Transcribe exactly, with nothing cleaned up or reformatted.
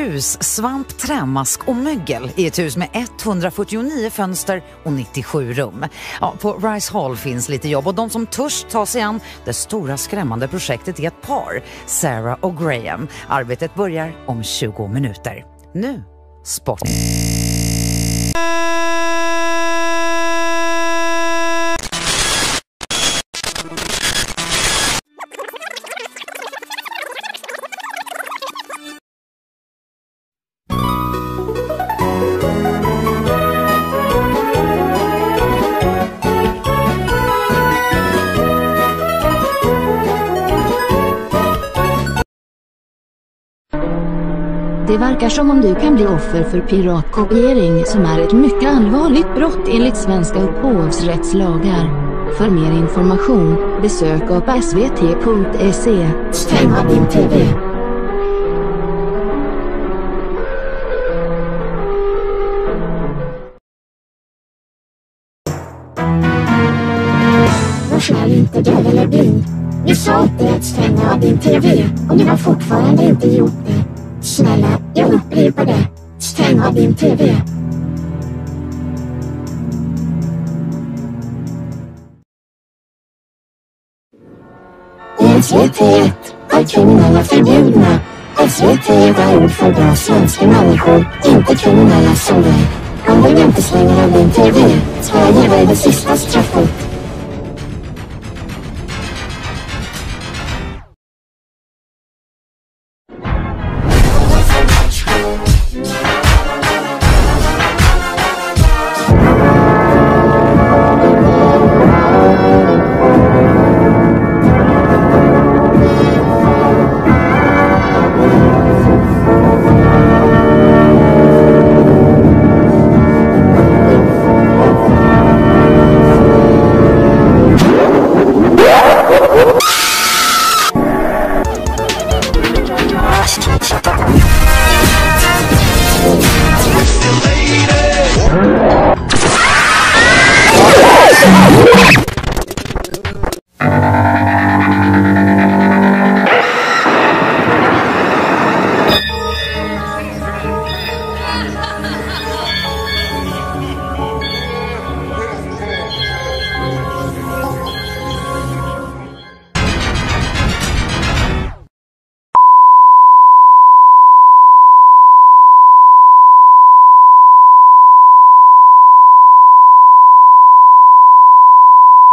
Grus, svamp, trämask och mögel i ett hus med etthundrafyrtionio fönster och nittiosju rum. Ja, på Rice Hall finns lite jobb och de som törs ta sig an det stora skrämmande projektet är ett par, Sarah och Graham. Arbetet börjar om tjugo minuter. Nu, sport. Det verkar som om du kan bli offer för piratkopiering som är ett mycket allvarligt brott enligt svenska upphovsrättslagar. För mer information, besök upp s v t punkt se. Stäng av din T V. Var snäll inte döv eller blind. Vi sa åt dig att stänga av din T V och du har fortfarande inte gjort det. Snälla, jag upprepar det. Stäng av din T V. I S V T ett är kriminella förbjudna. S V T är ord för bra svenska människor, inte kriminella som dig. Om du inte slänger av din T V, så jag ger dig det sista straffet.